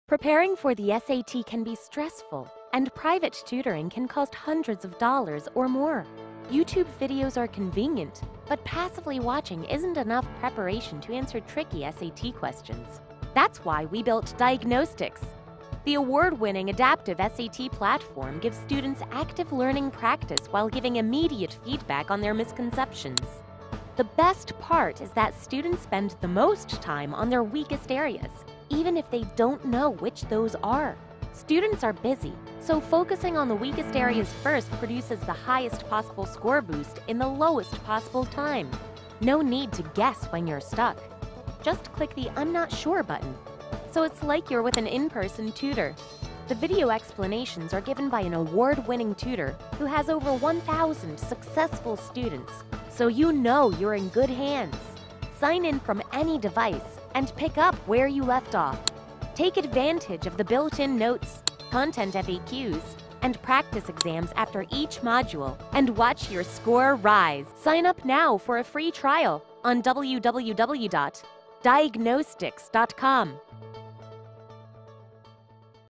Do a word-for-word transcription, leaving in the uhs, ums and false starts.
Preparing for the S A T can be stressful, and private tutoring can cost hundreds of dollars or more. YouTube videos are convenient, but passively watching isn't enough preparation to answer tricky S A T questions. That's why we built DiagKNOWstics. The award-winning adaptive S A T platform gives students active learning practice while giving immediate feedback on their misconceptions. The best part is that students spend the most time on their weakest areas, even if they don't know which those are. Students are busy, so focusing on the weakest areas first produces the highest possible score boost in the lowest possible time. No need to guess when you're stuck. Just click the I'm not sure button. So it's like you're with an in-person tutor. The video explanations are given by an award-winning tutor who has over one thousand successful students, so you know you're in good hands. Sign in from any device and pick up where you left off. Take advantage of the built-in notes, content F A Qs, and practice exams after each module, and watch your score rise. Sign up now for a free trial on w w w dot diagknowstics dot com.